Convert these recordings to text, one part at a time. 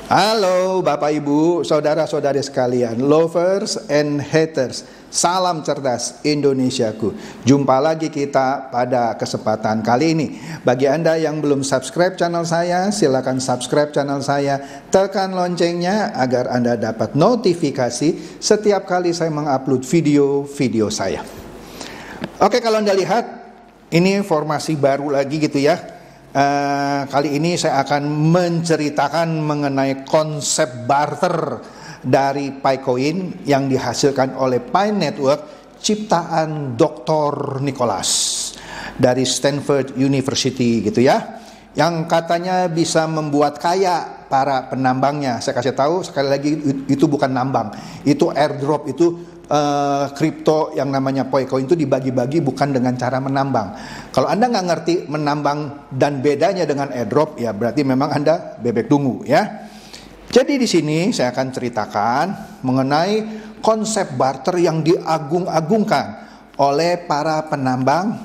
Halo Bapak Ibu, saudara-saudari sekalian, lovers and haters. Salam cerdas Indonesiaku. Jumpa lagi kita pada kesempatan kali ini. Bagi Anda yang belum subscribe channel saya, silakan subscribe channel saya. Tekan loncengnya agar Anda dapat notifikasi setiap kali saya mengupload video-video saya. Oke, kalau Anda lihat, ini formasi baru lagi gitu ya. Kali ini saya akan menceritakan mengenai konsep barter dari Picoin yang dihasilkan oleh Pi Network, ciptaan Dr. Nicholas dari Stanford University gitu ya, yang katanya bisa membuat kaya para penambangnya. Saya kasih tahu sekali lagi, itu bukan nambang, itu airdrop, itu kripto yang namanya Picoin itu dibagi-bagi bukan dengan cara menambang. Kalau Anda nggak ngerti menambang dan bedanya dengan airdrop, ya berarti memang Anda bebek dungu ya. Jadi di sini saya akan ceritakan mengenai konsep barter yang diagung-agungkan oleh para penambang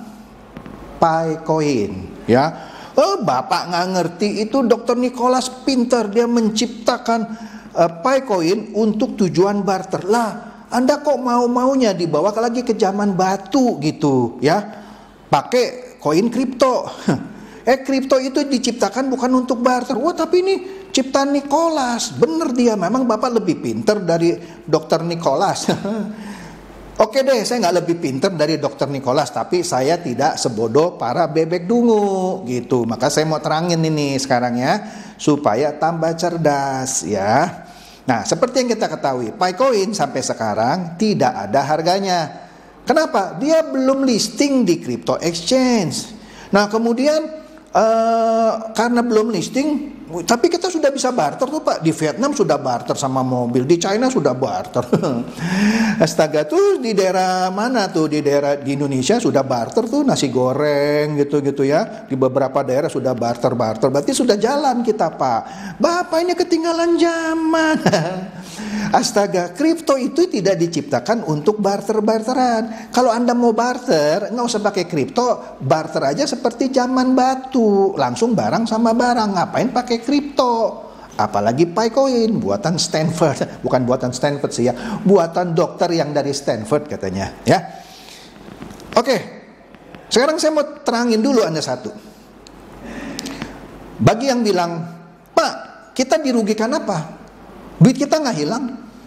Picoin ya. Bapak nggak ngerti, itu Dr. Nicholas pinter, dia menciptakan Picoin untuk tujuan barter lah. Anda kok mau-maunya dibawa lagi ke zaman batu gitu ya, pakai koin kripto. Kripto itu diciptakan bukan untuk barter. Wah, tapi ini ciptaan Nicholas. Bener dia, memang Bapak lebih pinter dari Dr. Nicholas. Oke deh, saya nggak lebih pinter dari Dr. Nicholas, tapi saya tidak sebodoh para bebek dungu gitu. Maka saya mau terangin ini sekarang ya, supaya tambah cerdas ya. Nah, seperti yang kita ketahui, Picoin sampai sekarang tidak ada harganya. Kenapa? Dia belum listing di crypto exchange. Nah, kemudian karena belum listing, tapi kita sudah bisa barter tuh Pak. Di Vietnam sudah barter sama mobil, di China sudah barter. Astaga, tuh di daerah mana tuh? Di Indonesia sudah barter tuh, nasi goreng gitu-gitu ya. Di beberapa daerah sudah barter. Berarti sudah jalan kita Pak. Bapak ini ketinggalan zaman. Astaga, kripto itu tidak diciptakan untuk barter-barteran. Kalau Anda mau barter, nggak usah pakai kripto, barter aja seperti zaman batu, langsung barang sama barang. Ngapain pakai kripto? Apalagi Picoin, buatan Stanford. Bukan buatan Stanford sih ya, buatan dokter yang dari Stanford katanya ya. Oke, sekarang saya mau terangin dulu Anda satu. Bagi yang bilang, Pak, kita dirugikan apa? Duit kita nggak hilang.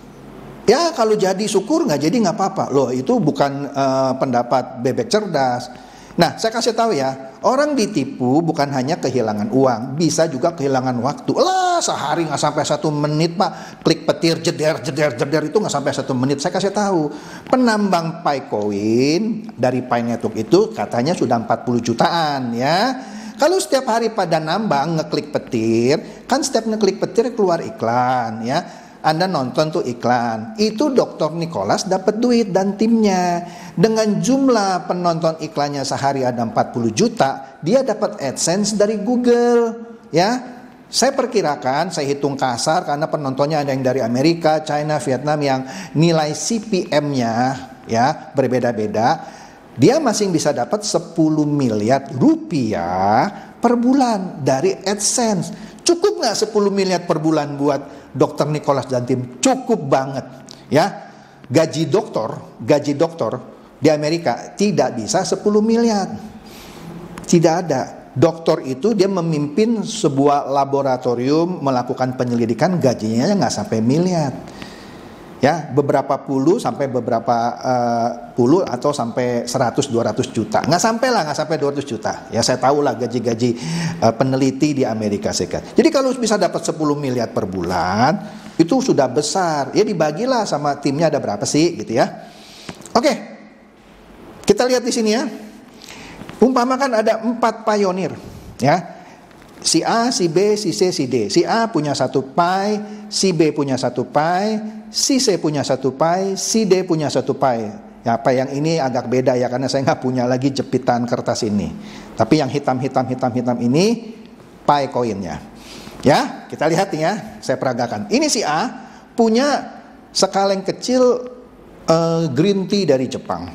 Ya kalau jadi syukur, nggak jadi nggak apa-apa. Loh, itu bukan pendapat bebek cerdas. Nah, saya kasih tahu ya, orang ditipu bukan hanya kehilangan uang, bisa juga kehilangan waktu. Lah, sehari nggak sampai 1 menit Pak, klik petir jeder itu nggak sampai 1 menit. Saya kasih tahu, penambang Picoin dari Pi Network itu katanya sudah 40 jutaan ya. Kalau setiap hari pada nambang ngeklik petir, kan setiap ngeklik petir keluar iklan ya. Anda nonton tuh iklan, itu Dr. Nicholas dapat duit dan timnya. Dengan jumlah penonton iklannya sehari ada 40 juta, dia dapat AdSense dari Google ya. Saya perkirakan, saya hitung kasar karena penontonnya ada yang dari Amerika, China, Vietnam, yang nilai CPM-nya ya berbeda-beda. Dia masih bisa dapat 10 miliar rupiah per bulan dari AdSense. Cukup nggak 10 miliar per bulan buat Dr. Nicholas dan tim? Cukup banget ya. Gaji dokter di Amerika tidak bisa 10 miliar. Tidak ada. Dokter itu dia memimpin sebuah laboratorium melakukan penyelidikan, gajinya nggak sampai miliar. Ya, beberapa puluh sampai beberapa puluh atau sampai 100-200 juta. Nggak sampai 200 juta. Ya, saya tahu lah gaji-gaji peneliti di Amerika Serikat. Jadi kalau bisa dapat 10 miliar per bulan, itu sudah besar. Ya dibagilah sama timnya ada berapa sih gitu ya. Oke. Kita lihat di sini ya. Umpamakan ada 4 pionir ya. Si A, si B, si C, si D. Si A punya 1 Pi, si B punya 1 Pi, si C punya 1 Pi, si D punya 1 Pi. Ya, apa yang ini agak beda ya, karena saya nggak punya lagi jepitan kertas ini. Tapi yang hitam ini Picoin-nya. Ya, kita lihat nih ya, saya peragakan. Ini si A punya sekaleng kecil green tea dari Jepang.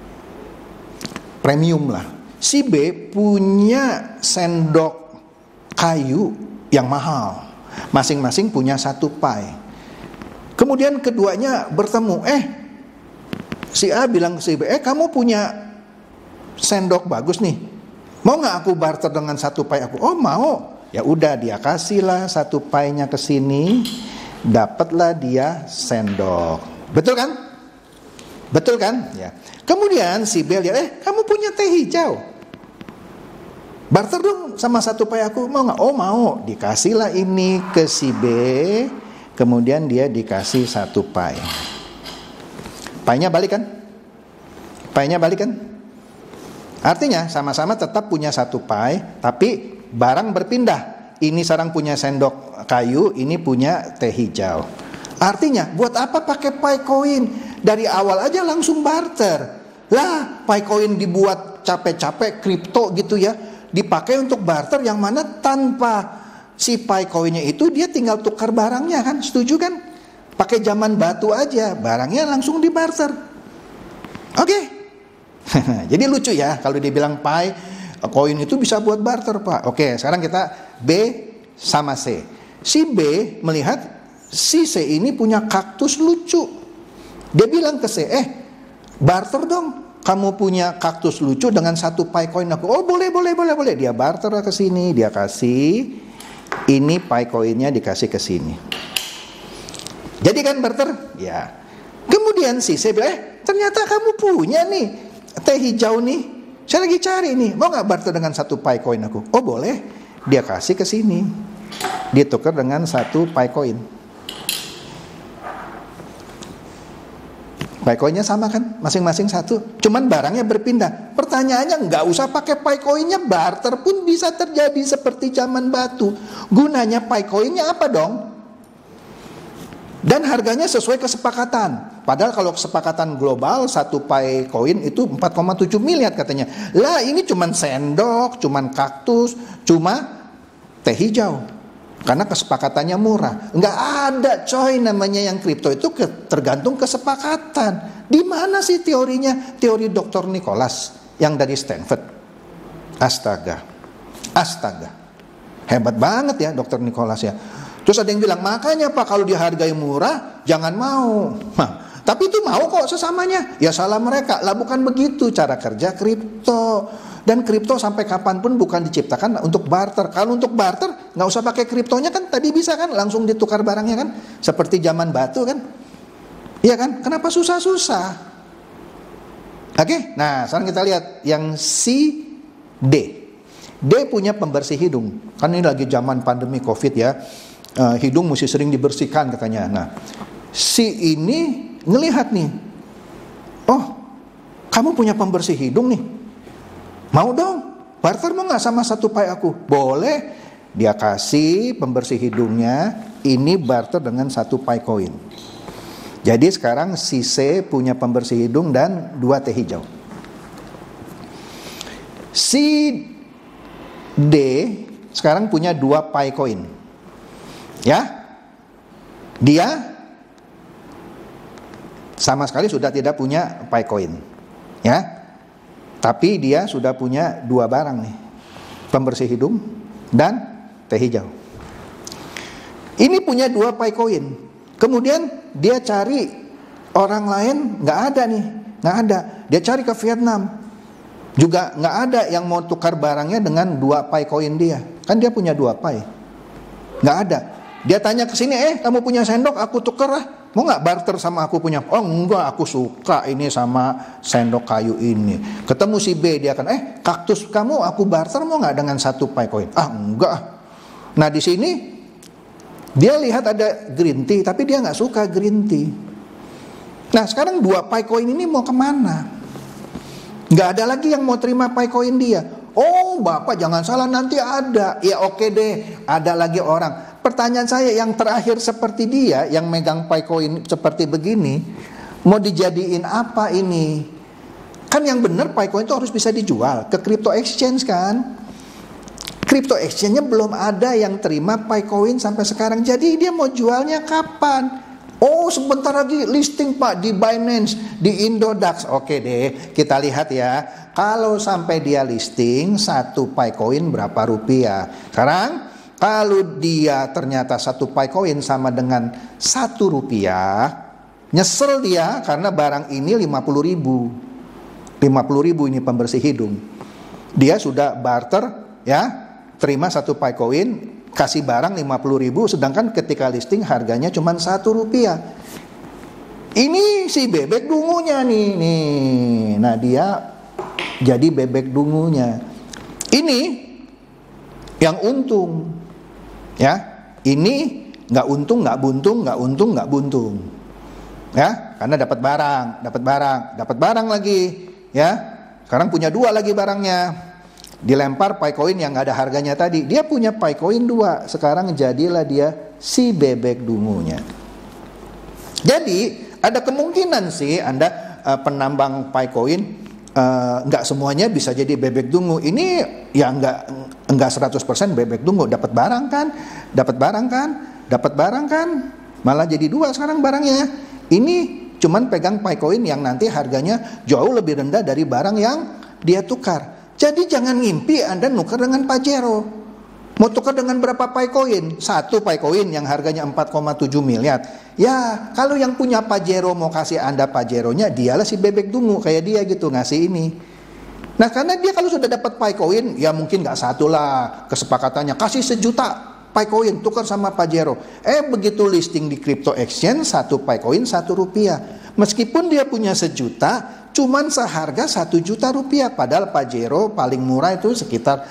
Premium lah. Si B punya sendok kayu yang mahal. Masing-masing punya 1 pi. Kemudian keduanya bertemu. Si A bilang ke si B, kamu punya sendok bagus nih. Mau nggak aku barter dengan 1 pi aku? Oh mau. Ya udah, dia kasihlah 1 pi-nya ke sini, dapatlah dia sendok. Betul kan? Betul kan? Ya. Kemudian si B lihat, kamu punya teh hijau. Barter dong sama 1 pi aku, mau nggak? Oh mau. Dikasihlah ini ke si B, kemudian dia dikasih 1 pi. Pi-nya balik kan? Pi-nya balik kan? Artinya sama-sama tetap punya 1 pi, tapi barang berpindah. Ini sekarang punya sendok kayu, ini punya teh hijau. Artinya buat apa pakai pi coin? Dari awal aja langsung barter. Lah, pi coin dibuat capek-capek kripto gitu ya, dipakai untuk barter yang mana tanpa si pi coinnya itu dia tinggal tukar barangnya kan? Setuju kan? Pakai zaman batu aja, barangnya langsung dibarter. Oke. Jadi lucu ya kalau dibilang pi koin itu bisa buat barter, Pak. Oke, sekarang kita B sama C. Si B melihat si C ini punya kaktus lucu. Dia bilang ke C, barter dong. Kamu punya kaktus lucu dengan 1 pi koin aku. Oh boleh. Dia barter ke sini, dia kasih. Ini pi koinnya dikasih ke sini. Jadi kan barter? Ya. Kemudian si C bilang, ternyata kamu punya nih teh hijau nih. Saya lagi cari nih, mau nggak barter dengan 1 pi koin aku? Oh boleh, dia kasih ke sini, dia tukar dengan 1 pi koin. Pi koinnya sama kan, masing-masing 1, cuman barangnya berpindah. Pertanyaannya nggak usah pakai pi koinnya, barter pun bisa terjadi seperti zaman batu. Gunanya pi koinnya apa dong? Dan harganya sesuai kesepakatan. Padahal kalau kesepakatan global 1 pi koin itu 4,7 miliar katanya. Lah ini cuman sendok, cuman kaktus, cuma teh hijau. Karena kesepakatannya murah. Nggak ada coy namanya yang kripto itu tergantung kesepakatan. Di mana sih teorinya? Teori Dr. Nicholas yang dari Stanford. Astaga. Hebat banget ya Dr. Nicholas ya. Terus ada yang bilang, makanya Pak kalau dihargai murah jangan mau. Tapi itu mau kok sesamanya. Ya salah mereka. Lah bukan begitu cara kerja kripto. Dan kripto sampai kapanpun bukan diciptakan untuk barter. Kalau untuk barter nggak usah pakai kriptonya kan tadi bisa kan langsung ditukar barangnya kan. Seperti zaman batu kan. Iya kan? Kenapa susah-susah? Oke, nah sekarang kita lihat yang si D. D punya pembersih hidung. Kan ini lagi zaman pandemi COVID ya. Hidung mesti sering dibersihkan katanya. Nah, si ini ngelihat nih, oh kamu punya pembersih hidung nih, mau dong barter mau nggak sama 1 pi aku? Boleh, dia kasih pembersih hidungnya, ini barter dengan 1 pi koin. Jadi sekarang si C punya pembersih hidung dan 2 teh hijau. Si D sekarang punya 2 pi koin. Ya, dia sama sekali sudah tidak punya pi coin, ya. Tapi dia sudah punya 2 barang nih, pembersih hidung dan teh hijau. Ini punya 2 pi coin. Kemudian dia cari orang lain, nggak ada nih, nggak ada. Dia cari ke Vietnam, juga nggak ada yang mau tukar barangnya dengan 2 pi coin dia. Kan dia punya 2 pi, nggak ada. Dia tanya ke sini, kamu punya sendok, aku tuker lah. Mau nggak barter sama aku punya? Oh enggak, aku suka ini sama sendok kayu ini. Ketemu si B, dia akan, kaktus kamu aku barter mau nggak dengan 1 pi coin? Ah enggak. Nah di sini dia lihat ada green tea, tapi dia nggak suka green tea. Nah sekarang 2 pi coin ini mau kemana? Nggak ada lagi yang mau terima pi coin dia. Oh Bapak jangan salah, nanti ada. Ya oke deh, ada lagi orang. Pertanyaan saya yang terakhir seperti dia yang megang pi coin seperti begini, mau dijadiin apa ini? Kan yang benar pi coin itu harus bisa dijual ke crypto exchange kan? Crypto exchange-nya belum ada yang terima pi coin sampai sekarang. Jadi dia mau jualnya kapan? Oh sebentar lagi listing Pak di Binance, di Indodax. Oke deh, kita lihat ya. Kalau sampai dia listing 1 pi coin berapa rupiah? Sekarang Kalau dia ternyata 1 Picoin sama dengan 1 rupiah, nyesel dia karena barang ini 50.000. 50.000 ini pembersih hidung. Dia sudah barter, ya, terima 1 Picoin, kasih barang 50.000, sedangkan ketika listing harganya cuma 1 rupiah. Ini si bebek dungunya nih. Nah, dia jadi bebek dungunya. Ini yang untung. Ya, ini nggak untung, nggak buntung, nggak untung, nggak buntung. Ya, karena dapat barang lagi. Ya, sekarang punya 2 lagi barangnya. Dilempar Picoin yang nggak ada harganya tadi. Dia punya Picoin 2. Sekarang jadilah dia si bebek dungunya. Jadi ada kemungkinan sih Anda penambang Picoin nggak semuanya bisa jadi bebek dungu. Ini ya nggak 100% bebek dungu. Dapat barang kan, malah jadi 2 sekarang barangnya. Ini cuman pegang Picoin yang nanti harganya jauh lebih rendah dari barang yang dia tukar. Jadi jangan ngimpi Anda nukar dengan Pajero. Mau tukar dengan berapa Picoin? 1 Picoin yang harganya 4,7 miliar. Ya, kalau yang punya Pajero mau kasih Anda Pajeronya, dialah si bebek dungu kayak dia gitu ngasih ini. Nah, karena dia kalau sudah dapat Picoin, ya mungkin nggak 1 lah kesepakatannya. Kasih 1 juta Picoin tukar sama Pajero. Begitu listing di crypto exchange 1 Picoin 1 rupiah. Meskipun dia punya 1 juta, cuman seharga 1 juta rupiah. Padahal Pajero paling murah itu sekitar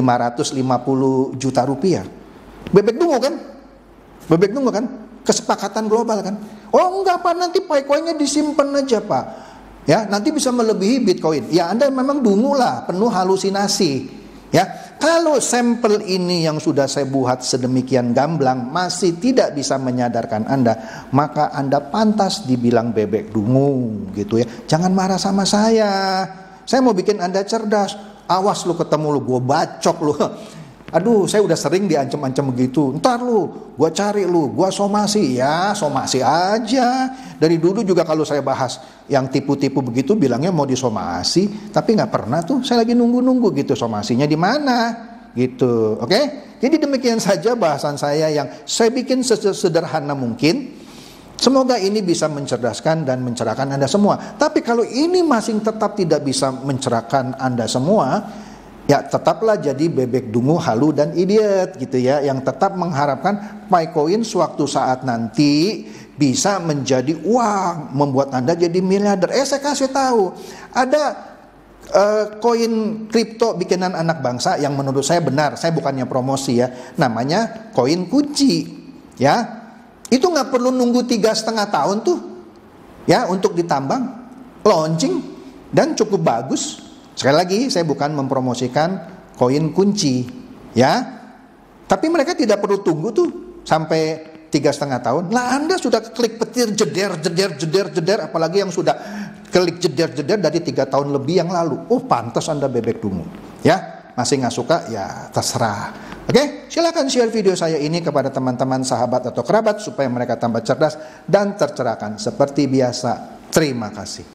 550 juta rupiah. Bebek dungu kan? Kesepakatan global kan? Oh enggak Pak, nanti Picoinnya disimpan aja Pak. Ya, nanti bisa melebihi Bitcoin. Ya Anda memang dungu lah, penuh halusinasi. Ya, kalau sampel ini yang sudah saya buat sedemikian gamblang masih tidak bisa menyadarkan Anda, maka Anda pantas dibilang bebek dungu gitu ya. Jangan marah sama saya. Saya mau bikin Anda cerdas. Awas lu ketemu lu, gue bacok lu. Aduh, saya udah sering diancam-ancam begitu. Ntar lu, gue cari lu, gue somasi. Ya, somasi aja. Dari dulu juga kalau saya bahas yang tipu-tipu begitu, bilangnya mau disomasi. Tapi gak pernah tuh, saya lagi nunggu-nunggu gitu. Somasinya di mana? Gitu, oke? Jadi demikian saja bahasan saya yang saya bikin sesederhana mungkin. Semoga ini bisa mencerdaskan dan mencerahkan Anda semua. Tapi kalau ini masih tetap tidak bisa mencerahkan Anda semua, ya tetaplah jadi bebek dungu, halu dan idiot gitu ya, yang tetap mengharapkan Picoin suatu saat nanti bisa menjadi uang, membuat Anda jadi miliarder. Saya kasih tahu, ada koin kripto bikinan anak bangsa yang menurut saya benar. Saya bukannya promosi ya, namanya koin kunci ya. Itu nggak perlu nunggu 3,5 tahun tuh ya untuk ditambang, launching, dan cukup bagus. Sekali lagi, saya bukan mempromosikan koin kunci, ya. Tapi mereka tidak perlu tunggu tuh sampai 3,5 tahun. Lah Anda sudah klik petir jeder, apalagi yang sudah klik jeder dari 3 tahun lebih yang lalu. Oh, pantas Anda bebek dungu, ya. Masih nggak suka, ya terserah. Oke, silakan share video saya ini kepada teman-teman, sahabat atau kerabat supaya mereka tambah cerdas dan tercerahkan. Seperti biasa, terima kasih.